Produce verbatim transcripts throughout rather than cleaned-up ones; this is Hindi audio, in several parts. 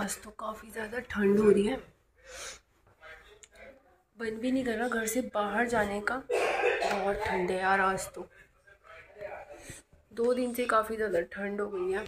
आज तो काफ़ी ज़्यादा ठंड हो रही है, मन भी नहीं कर रहा घर से बाहर जाने का। बहुत ठंड है यार, आज तो दो दिन से काफ़ी ज़्यादा ठंड हो गई है।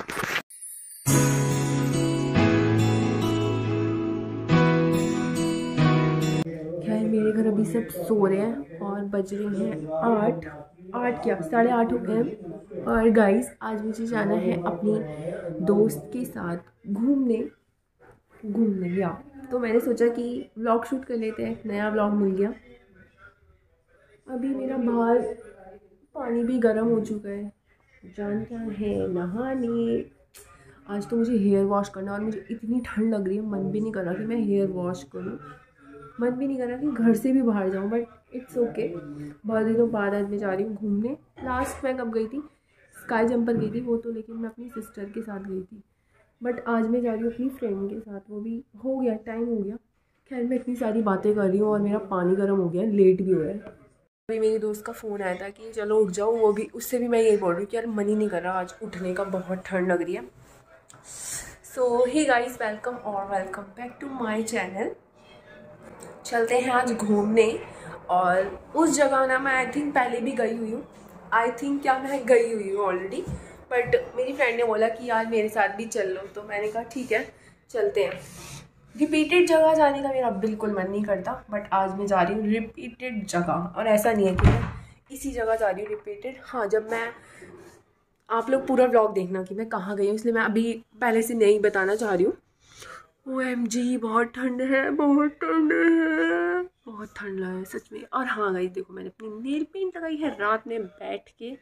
खैर मेरे घर अभी सब सो रहे हैं और बज रहे हैं आठ आठ क्या साढ़े आठ हो गए हैं। और गाइस आज मुझे जाना है अपनी दोस्त के साथ घूमने घूमने या तो मैंने सोचा कि व्लॉग शूट कर लेते हैं, नया व्लॉग मिल गया। अभी मेरा बाहर पानी भी गर्म हो चुका है, जानता है नहाने। आज तो मुझे हेयर वॉश करना और मुझे इतनी ठंड लग रही है, मन भी नहीं कर रहा कि मैं हेयर वॉश करूं, मन भी नहीं कर रहा कि घर से भी बाहर जाऊं, बट इट्स ओके। बहुत दिनों बाद आज मैं जा रही हूँ घूमने। लास्ट मैं कब गई थी, स्काई जंपर गई थी वो तो, लेकिन मैं अपनी सिस्टर के साथ गई थी। बट आज मैं जा रही हूँ अपनी फ्रेंड के साथ, वो भी हो गया टाइम हो गया। खैर मैं इतनी सारी बातें कर रही हूँ और मेरा पानी गर्म हो गया, लेट भी हो रहा है। अभी मेरी दोस्त का फ़ोन आया था कि चलो उठ जाओ, वो भी उससे भी मैं यही बोल रही हूँ कि यार मन ही नहीं कर रहा आज उठने का, बहुत ठंड लग रही है। सो हे गाइस, वेलकम और welcome back to my channel. चलते हैं आज घूमने, और उस जगह ना मैं आई थिंक पहले भी गई हुई हूँ। आई थिंक क्या मैं गई हुई हूँ ऑलरेडी, बट मेरी फ्रेंड ने बोला कि यार मेरे साथ भी चल लो, तो मैंने कहा ठीक है चलते हैं। रिपीटेड जगह जाने का मेरा बिल्कुल मन नहीं करता, बट आज मैं जा रही हूँ रिपीटेड जगह। और ऐसा नहीं है कि मैं इसी जगह जा रही हूँ रिपीटेड। हाँ, जब मैं आप लोग पूरा व्लॉग देखना कि मैं कहाँ गई हूँ, इसलिए मैं अभी पहले से नहीं बताना चाह रही हूँ। ओ एम जी बहुत ठंड है, बहुत ठंड है, बहुत ठंड है सच में। और हाँ गाइस देखो, मैंने अपनी नेल पेंट लगाई है रात में बैठ के।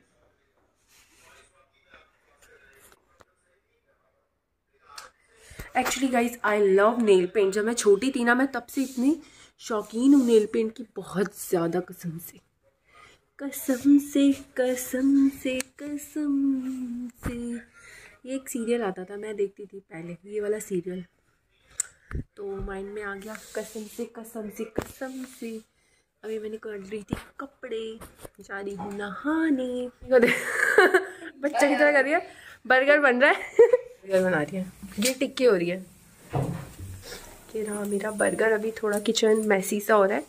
Actually guys I love nail paint. जब मैं छोटी थी ना, मैं तब से इतनी शौकीन हूँ नेल पेंट की, बहुत ज़्यादा, कसम से कसम से कसम से कसम से। ये एक सीरियल आता था, मैं देखती थी पहले, ये वाला सीरियल, तो माइंड में आ गया कसम से कसम से कसम से। अभी मैंने कर रही थी कपड़े, जा रही हूँ नहाने। बच्चा की तरह कर रही है, बर्गर बन रहा है। बर्गर बना रही है, ये टिक्की हो रही है कि रहा मेरा बर्गर। अभी थोड़ा किचन मैसी सा हो रहा है।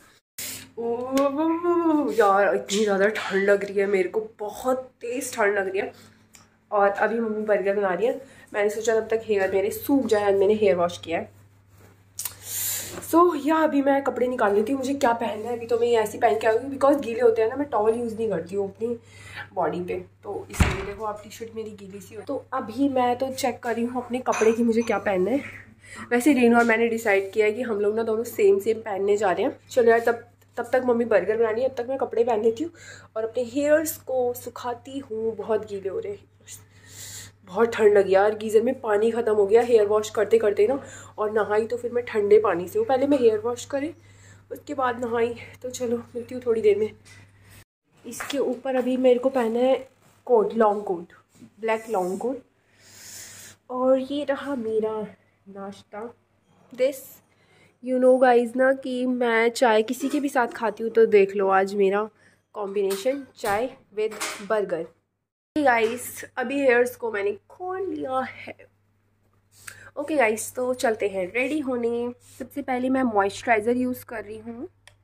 ओह यार इतनी ज़्यादा ठंड लग रही है मेरे को, बहुत तेज़ ठंड लग रही है। और अभी मम्मी बर्गर बना रही है। मैंने सोचा तब तक हेयर मेरे सूख जाए, मैंने हेयर वॉश किया है। सो so, या अभी मैं कपड़े निकाल लेती हूँ, मुझे क्या पहनना है। अभी तो मैं ये ऐसी पहन के आऊँगी, बिकॉज गीले होते हैं ना, मैं टॉवल यूज़ नहीं करती हूँ अपनी बॉडी पे, तो इसलिए देखो आप टी शर्ट मेरी गीली सी हो। तो अभी मैं तो चेक कर रही हूँ अपने कपड़े की, मुझे क्या पहनना है। वैसे रेनू और मैंने डिसाइड किया है कि हम लोग ना दोनों सेम सेम पहनने जा रहे हैं। चलो यार, तब तब तक मम्मी बर्गर बनानी है, तब तक मैं कपड़े पहन लेती हूँ और अपने हेयर्स को सुखाती हूँ। बहुत गीले हो रहे हैं, बहुत ठंड लगी यार। गीज़र में पानी ख़त्म हो गया हेयर वॉश करते करते ना, और नहाई तो फिर मैं ठंडे पानी से हूँ। पहले मैं हेयर वॉश करी, उसके बाद नहाई। तो चलो मिलती हूँ थोड़ी देर में। इसके ऊपर अभी मेरे को पहना है coat, long coat, black long coat. और ये रहा मेरा नाश्ता। दिस यू नो गाइज ना कि मैं चाय किसी के भी साथ खाती हूँ, तो देख लो आज मेरा कॉम्बिनेशन चाय विद बर्गर। गाइस अभी हेयर्स को मैंने खोल लिया है। ओके गाइस, तो चलते हैं रेडी होने। सबसे पहले मैं मॉइस्चराइज़र यूज़ कर रही हूँ।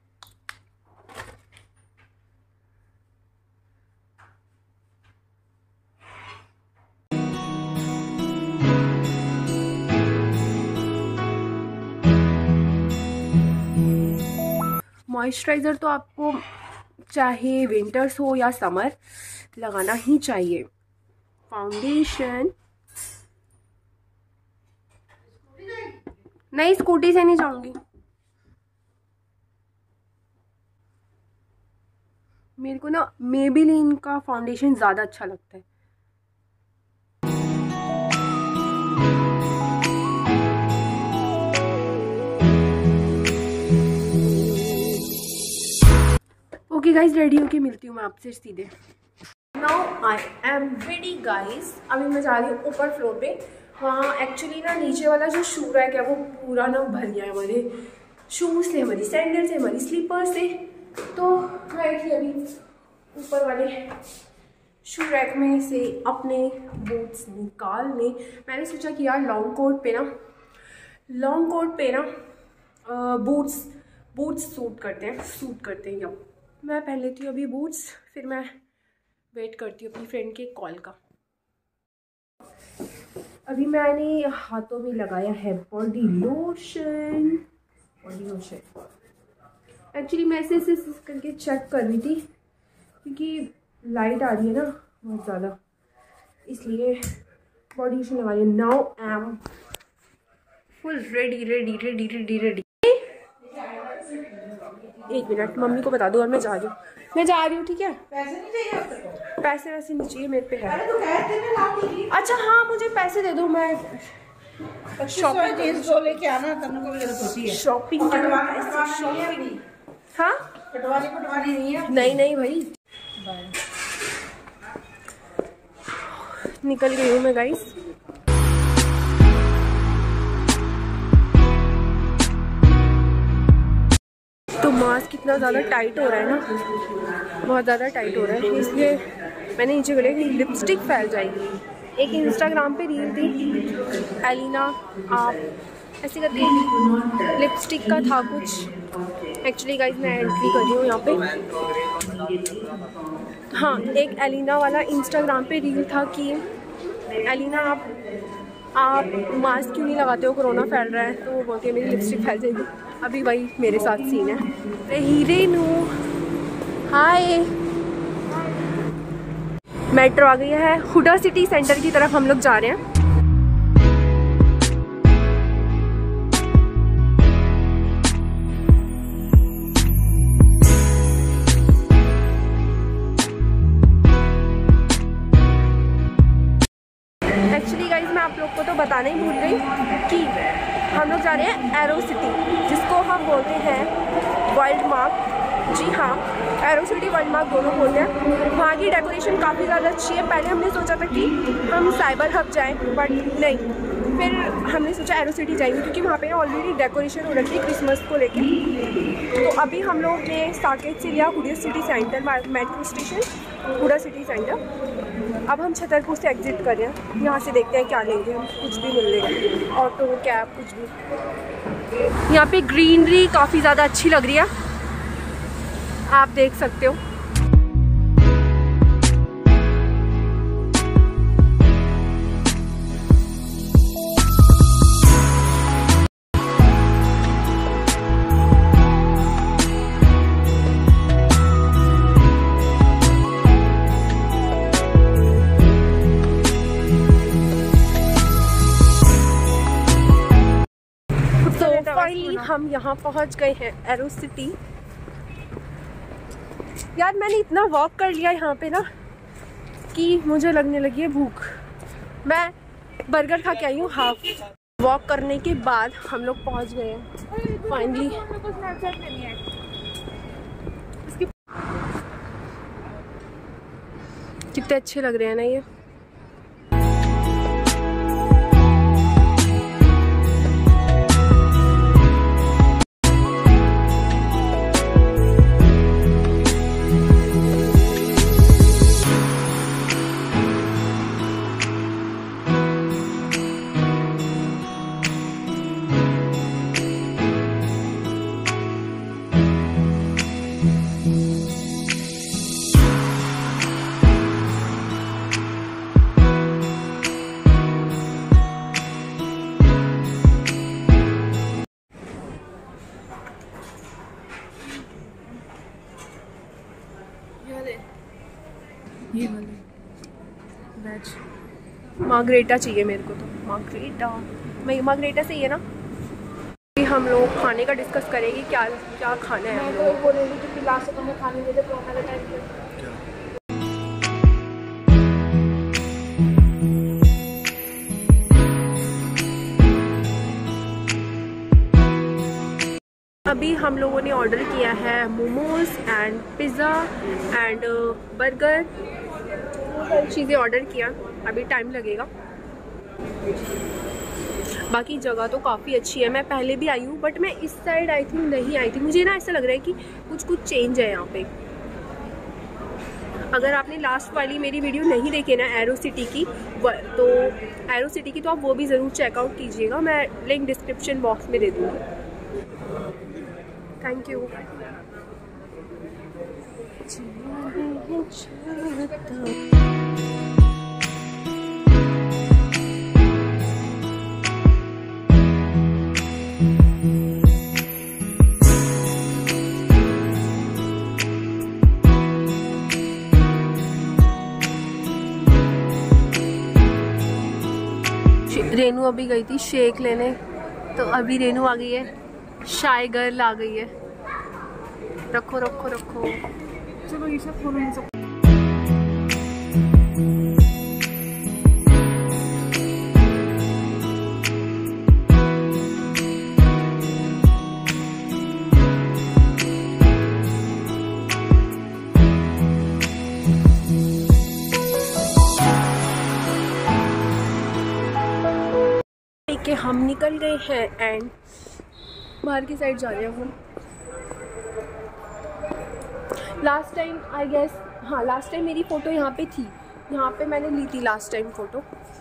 मॉइस्चराइज़र तो आपको चाहे विंटर्स हो या समर लगाना ही चाहिए। फाउंडेशन नहीं, स्कूटी से नहीं जाऊंगी। मेरे को ना मेबेलिन का फाउंडेशन ज़्यादा अच्छा लगता है। ओके गाइज, रेडी होके मिलती हूँ मैं आपसे सीधे। Now I am ready guys. अभी मैं जा रही हूँ ऊपर फ्लोर पे। हाँ एक्चुअली ना नीचे वाला जो शू रैक है वो पूरा ना भर गया है हमारे शूज़ से, हमारी सैंडल से, हमारी स्लीपर से। तो मैं थी अभी ऊपर वाले शू रैक में से अपने बूट्स निकालने। मैंने सोचा कि यार लॉन्ग कोट पे ना लॉन्ग कोट पे ना बूट्स बूट्स सूट करते हैं सूट करते हैं। या मैं पहन लेती हूँ अभी बूट्स, फिर मैं वेट करती हूँ अपनी फ्रेंड के कॉल का। अभी मैंने हाथों में लगाया है body lotion. Body lotion actually मैं ऐसे ऐसे करके चेक कर रही थी क्योंकि लाइट आ रही है ना बहुत ज़्यादा, इसलिए बॉडी लोशन लगा लिया। Now I am full ready ready ready ready ready. एक मिनट मम्मी को बता दो और मैं जा रही हूँ, मैं जा रही हूँ ठीक है। पैसे नहीं चाहिए? पैसे वैसे नहीं चाहिए, मेरे पे है। अरे तो कहते थे लाऊंगी। अच्छा हाँ मुझे पैसे दे दो, मैं शॉपिंग लेके आना। शॉपिंग शॉपिंग हाँ पटवारी पटवारी नहीं है। नहीं नहीं भाई निकल गई हूँ मैं गाइस। तो मास्क कितना ज़्यादा टाइट हो रहा है ना, बहुत ज़्यादा टाइट हो रहा है, इसलिए मैंने नीचे बोला कि लिपस्टिक फैल जाएगी। एक इंस्टाग्राम पे रील थी एलिना आप ऐसे करके लिपस्टिक का था कुछ। एक्चुअली गाइस मैं एंट्री कर रही हूँ यहाँ पे। हाँ एक एलिना वाला इंस्टाग्राम पे रील था कि एलिना आप आप मास्क क्यों नहीं लगाते हो, कोरोना फैल रहा है। तो वो बोलती है मेरी लिपस्टिक फैल जाएगी। अभी वही मेरे साथ सीन है। हीरे नू हाय, मेट्रो आ गई है, हुडा सिटी सेंटर की तरफ हम लोग जा रहे हैं। एक्चुअली गाइज मैं आप लोग को तो बताना ही भूल गई कि हम लोग जा रहे हैं एरो सिटी, जिसको हम बोलते हैं वर्ल्ड मार्क। जी हाँ एरो सिटी वर्ल्ड मार्क दोनों बोलते हैं। वहाँ की डेकोरेशन काफ़ी ज़्यादा अच्छी है। पहले हमने सोचा था कि हम साइबर हब जाएं, बट नहीं, फिर हमने सोचा एरो सिटी जाएंगे क्योंकि वहाँ पे ऑलरेडी डेकोरेशन हो रखी है क्रिसमस को लेके। तो अभी हम लोग ने साकेत से लिया Huda city centre metro station, Huda city centre. अब हम छतरपुर से एग्जिट कर रहे हैं। यहाँ से देखते हैं क्या लेंगे हम, कुछ भी मिल लेगा, ऑटो कैब कुछ भी। यहाँ पे ग्रीनरी काफ़ी ज़्यादा अच्छी लग रही है, आप देख सकते हो। फाइनली हम यहाँ पहुँच गए हैं एरो सिटी। यार मैंने इतना वॉक कर लिया यहाँ पे ना कि मुझे लगने लगी है भूख। मैं बर्गर खा के आई हूँ हाफ। वॉक करने के बाद हम लोग पहुँच गए हैं फाइनली। कितने अच्छे लग रहे हैं ना ये। ये वाले वेज मार्गरेटा चाहिए मेरे को। तो मार्गरेटा मैं मार्गरेटा सही है ना। हम लोग खाने का डिस्कस करेंगे क्या क्या खाना है। मैं तो बोल रही थी कि लास्ट में खाने देते कोरोना के टाइम पे। अभी हम लोगों ने ऑर्डर किया है momos and pizza and burger, चीज़ें ऑर्डर किया। अभी टाइम लगेगा। बाकी जगह तो काफ़ी अच्छी है। मैं पहले भी आई हूँ बट मैं इस साइड आई थिंक नहीं आई थी। मुझे ना ऐसा लग रहा है कि कुछ कुछ चेंज है यहाँ पे। अगर आपने लास्ट वाली मेरी वीडियो नहीं देखी ना एरो सिटी की, तो एरो सिटी की तो आप वो भी ज़रूर चेकआउट कीजिएगा। मैं लिंक डिस्क्रिप्शन बॉक्स में दे दूँगी। Thank you. रेनू अभी गई थी शेक लेने, तो अभी रेनू आ गई है, शाय गर्ल आ गई है। रखो रखो रखो, चलो ये सब खोलो, सब के हम निकल गए हैं एंड बाहर की साइड जा रहे हैं हम। लास्ट टाइम आई गेस, हाँ लास्ट टाइम मेरी फ़ोटो यहाँ पे थी, यहाँ पे मैंने ली थी लास्ट टाइम फ़ोटो।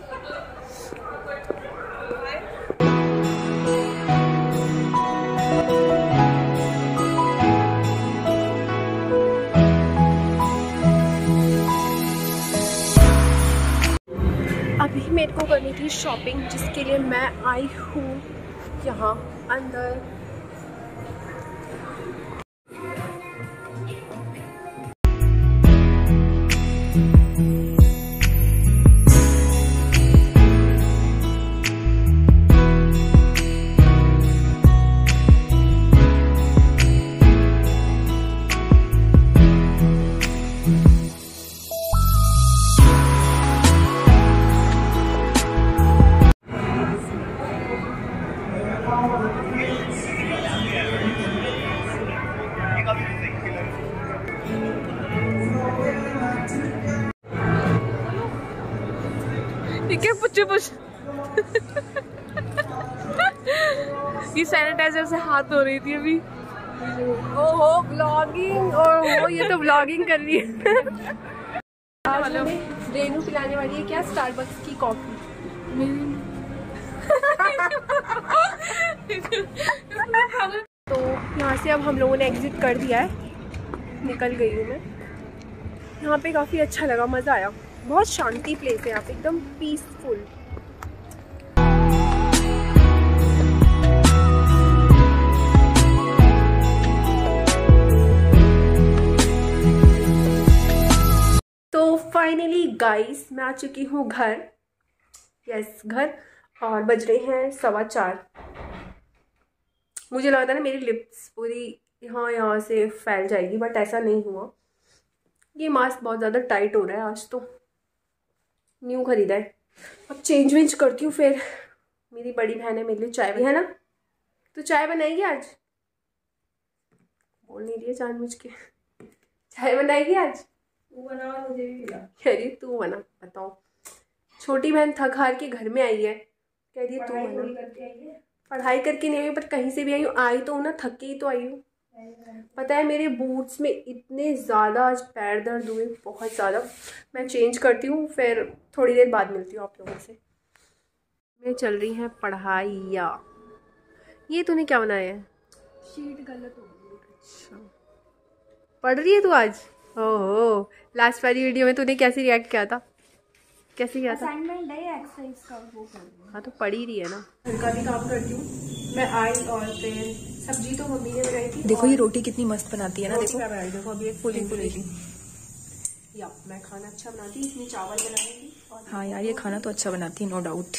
अभी मेरे को करनी थी शॉपिंग, जिसके लिए मैं आई हूँ यहाँ अंदर। ठीक है, पुच्चे पुछ ये सैनिटाइजर से हाथ धो रही थी अभी। ओहो ब्लॉगिंग, और वो ये तो ब्लॉगिंग कर रही है। आज हमें रेनू पिलाने वाली है क्या, स्टारबक्स की कॉफी। तो यहाँ से अब हम लोगों ने एग्जिट कर दिया है, निकल गई हूँ मैं। यहाँ पे काफ़ी अच्छा लगा, मज़ा आया, बहुत शांति प्लेस है यहाँ पे, एकदम पीसफुल। तो फाइनली गाइस मैं आ चुकी हूँ घर, यस घर, और बज रहे हैं सवा चार। मुझे लगा था ना मेरी लिप्स पूरी यहाँ यहाँ से फैल जाएगी, बट ऐसा नहीं हुआ। ये मास्क बहुत ज़्यादा टाइट हो रहा है, आज तो न्यू खरीदा है। अब चेंज वेंज करती हूँ, फिर मेरी बड़ी बहन है, मेरे लिए चाय भी है ना, तो चाय बनाएगी आज, बोल नहीं रही है जानबूझ के। चाय बनाएगी आज, तू बना और मुझे भी खिला। कह रही तू बना, बताओ। छोटी बहन थक हार के घर में आई है, कह रही है तू बना। पढ़ाई करके नहीं आई, पर कहीं से भी आई हूँ, आई तो ना, थक के ही तो आई हूँ। पता है मेरे बूट्स में इतने ज़्यादा आज पैर दर्द हुए, बहुत ज़्यादा। मैं चेंज करती हूँ, फिर थोड़ी देर बाद मिलती हूँ आप लोगों से। मैं चल रही हैं पढ़ाइया। ये तूने क्या बनाया है? शीट गलत हो गई। अच्छा, पढ़ रही है तू आज? ओहो, लास्ट वाली वीडियो में तूने कैसे रिएक्ट किया था? कैसे किया था? असाइनमेंट है एक्सरसाइज का, वो कर रही हूं। हाँ तो पढ़ ही रही है ना। घर का भी काम करती हूँ मैं, आई और फिर सब्जी तो मम्मी ने बनाई थी। देखो ये रोटी कितनी मस्त बनाती है ना, देखो क्या बनाई, देखो अभी एक फुली फुली थी। या मैं खाना अच्छा बनाती, इसमें चावल बनाई थी। हाँ यार, ये खाना तो अच्छा बनाती है, नो डाउट।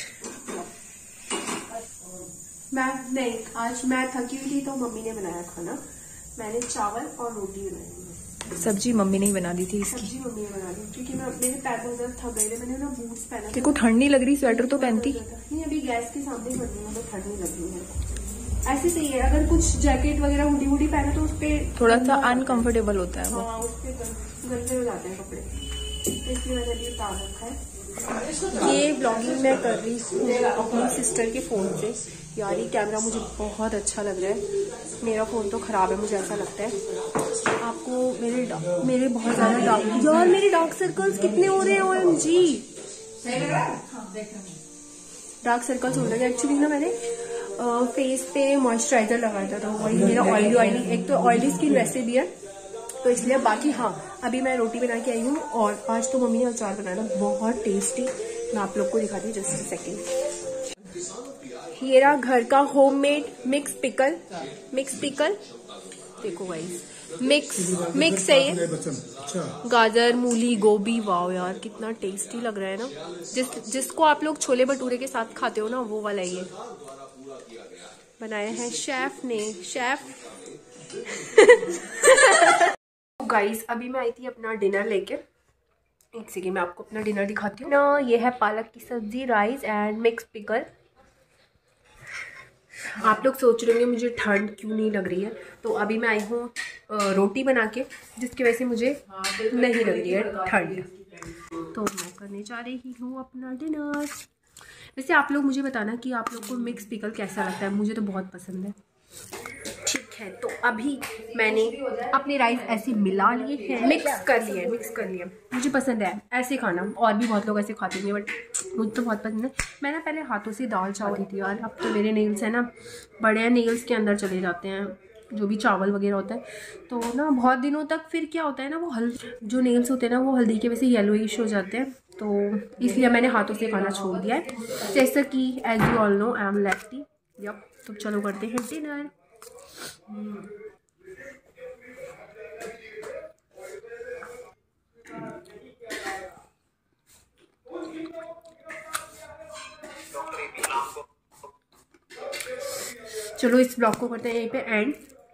मैं नहीं, आज मैं थकी हुई थी तो मम्मी ने बनाया खाना, मैंने चावल और रोटी बनाई। सब्जी मम्मी ने ही बना दी थी इसकी। सब्जी मम्मी ने बना दी, क्योंकि मैं मेरे पैर बहुत ज्यादा थक गए थे, मैंने ना बूट्स पहना। तेरे को ठंड नहीं लग रही? स्वेटर तो पहनती नहीं, अभी गैस के सामने ही बनती है तो ठंड नहीं लग रही है। ऐसे सही है, अगर कुछ जैकेट वगैरह हुडी हुडी पहना तो उस पर थोड़ा सा अनकंफर्टेबल होता है वो। हाँ, उस पर गंदे हो जाते हैं कपड़े, तो इसलिए मैंने अभी उतार रखा है। ये ब्लॉगिंग मैं कर रही हूँ अपनी सिस्टर के फ़ोन से। यार ये कैमरा मुझे बहुत अच्छा लग रहा है, मेरा फ़ोन तो ख़राब है, मुझे ऐसा लगता है। आपको मेरे मेरे बहुत ज़्यादा डार्क, यार मेरे डार्क सर्कल्स कितने हो रहे हैं, ओएमजी डार्क सर्कल्स हो रहे हैं। एक्चुअली ना मैंने फेस uh, पे मॉइस्चराइजर लगाया था, तो वही मेरा ऑयली ऑयली एक तो ऑयली स्किन वैसे भी है, तो इसलिए। बाकी हाँ, अभी मैं रोटी बना के आई हूँ और आज तो मम्मी ने अचार बनाया था बहुत टेस्टी। मैं आप लोग को दिखाती हूँ जस्ट अ सेकेंड। ये रहा घर का homemade mix pickle, mix pickle देखो गाइस, मिक्स मिक्स है ये, गाजर मूली गोभी। वाओ यार कितना टेस्टी लग रहा है ना, जिस जिसको आप लोग छोले भटूरे के साथ खाते हो ना, वो वाला ये बनाया है शेफ ने, शेफ। गाइस अभी मैं आई थी अपना डिनर लेके, एक सेकेंड मैं आपको अपना डिनर दिखाती हूँ ना। ये है पालक की सब्जी, राइस एंड मिक्स पिकल। आप लोग सोच रहे होंगे मुझे ठंड क्यों नहीं लग रही है, तो अभी मैं आई हूँ रोटी बना के, जिसकी वजह से मुझे नहीं लग रही है ठंड। तो मैं करने जा रही हूँ अपना डिनर। वैसे आप लोग मुझे बताना कि आप लोग को मिक्स पिकल कैसा लगता है, मुझे तो बहुत पसंद है। ठीक है, तो अभी मैंने अपने राइस ऐसे मिला लिए हैं, मिक्स कर लिए मिक्स कर लिए मुझे पसंद है ऐसे खाना, और भी बहुत लोग ऐसे खाते हैं बट मुझे तो बहुत पसंद है। मैं ना पहले हाथों से दाल चावती थी यार, अब तो मेरे नेल्स है ना बड़े नेल्स के अंदर चले जाते हैं, जो भी चावल वगैरह होता है, तो ना बहुत दिनों तक फिर क्या होता है ना, वो हल जो नेल्स होते हैं ना वो हल्दी के वजह से येलोइश हो जाते हैं, तो इसलिए मैंने हाथों से खाना छोड़ दिया है। जैसा कि as you all know I am lefty. Yup, तो चलो करते हैं डिनर। चलो इस ब्लॉग को करते हैं यहीं पे एंड।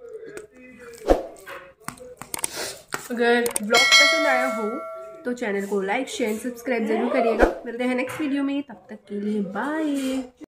अगर ब्लॉग पसंद आया हो तो चैनल को लाइक शेयर सब्सक्राइब जरूर करिएगा। मिलते हैं नेक्स्ट वीडियो में, तब तक के लिए बाय।